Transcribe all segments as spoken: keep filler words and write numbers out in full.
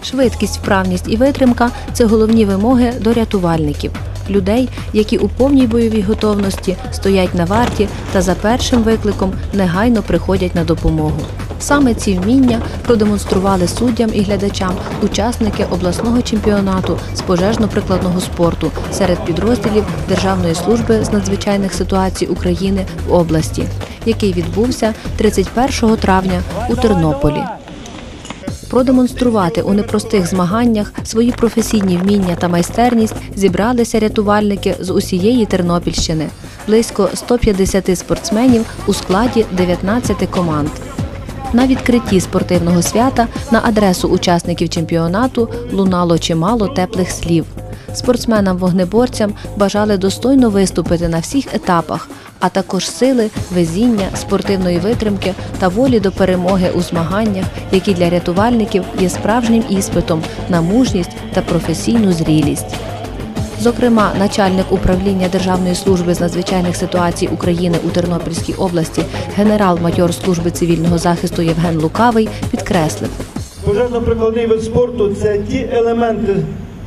Швидкість, вправність і витримка – це головні вимоги до рятувальників. Людей, які у повній бойовій готовності стоять на варті та за першим викликом негайно приходять на допомогу. Саме ці вміння продемонстрували суддям і глядачам учасники обласного чемпіонату з пожежно-прикладного спорту серед підрозділів Державної служби з надзвичайних ситуацій України в області, який відбувся тридцять першого травня у Тернополі. Продемонструвати у непростих змаганнях свої професійні вміння та майстерність зібралися рятувальники з усієї Тернопільщини – близько ста п'ятдесяти спортсменів у складі дев'ятнадцяти команд. На відкритті спортивного свята на адресу учасників чемпіонату лунало чимало теплих слів. Спортсменам-вогнеборцям бажали достойно виступити на всіх етапах, а також сили, везіння, спортивної витримки та волі до перемоги у змаганнях, які для рятувальників є справжнім іспитом на мужність та професійну зрілість. Зокрема, начальник управління Державної служби з надзвичайних ситуацій України у Тернопільській області, генерал-майор служби цивільного захисту Євген Лукавий підкреслив. Пожежно-прикладний вид спорту – це ті елементи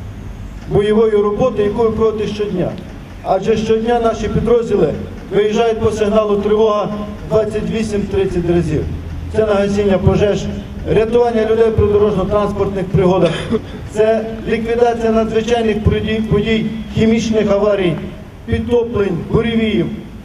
бойової роботи, яку ви проводите щодня. Адже щодня наші підрозділи виїжджають по сигналу тривога двадцять вісім - тридцять разів. Це на гасіння пожеж, рятування людей при дорожньо-транспортних пригодах, це ліквідація надзвичайних подій, подій, хімічних аварій, підтоплень, буревіїв.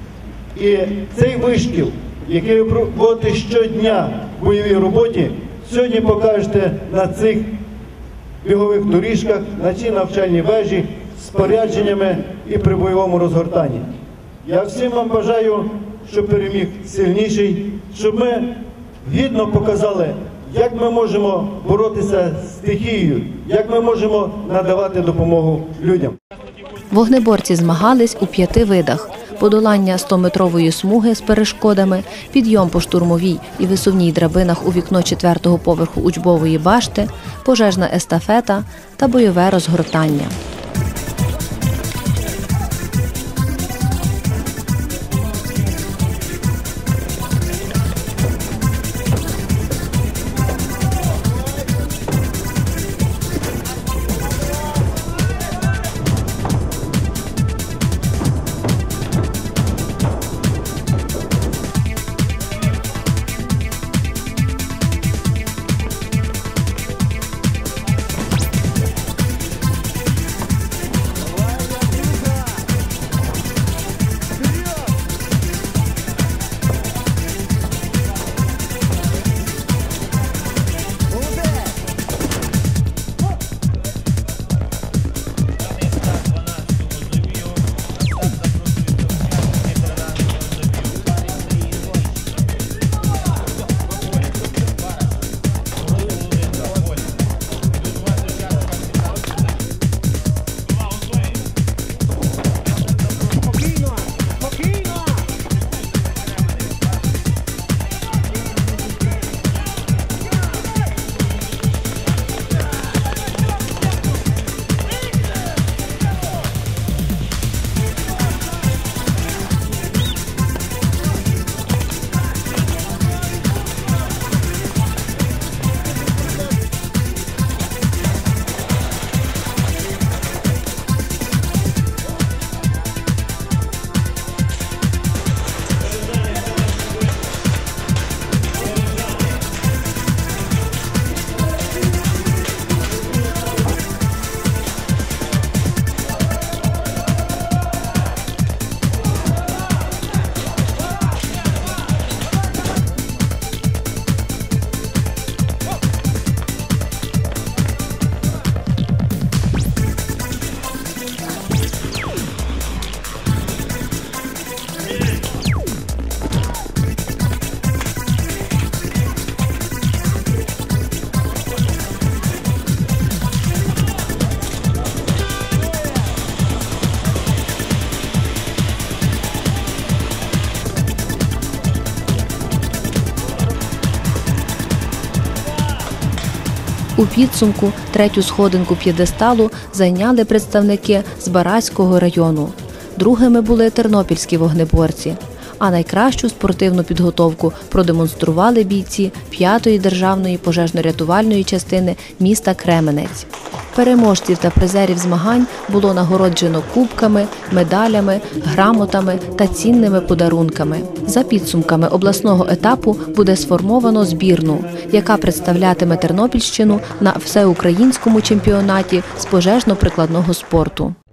І цей вишкіл, який ви проводите щодня в бойовій роботі, сьогодні покажете на цих бігових доріжках, на цій навчальній вежі, з спорядженнями і при бойовому розгортанні. Я всім вам бажаю, щоб переміг сильніший, щоб ми гідно показали, як ми можемо боротися з стихією, як ми можемо надавати допомогу людям. Вогнеборці змагались у п'яти видах – подолання стометрової смуги з перешкодами, підйом по штурмовій і висувній драбинах у вікно четвертого поверху учбової башти, пожежна естафета та бойове розгортання. У підсумку третю сходинку п'єдесталу зайняли представники з Бараського району. Другими були тернопільські вогнеборці. а найкращу спортивну підготовку продемонстрували бійці п'ятої державної пожежно-рятувальної частини міста Кременець. Переможців та призерів змагань було нагороджено кубками, медалями, грамотами та цінними подарунками. За підсумками обласного етапу буде сформовано збірну, яка представлятиме Тернопільщину на всеукраїнському чемпіонаті з пожежно-прикладного спорту.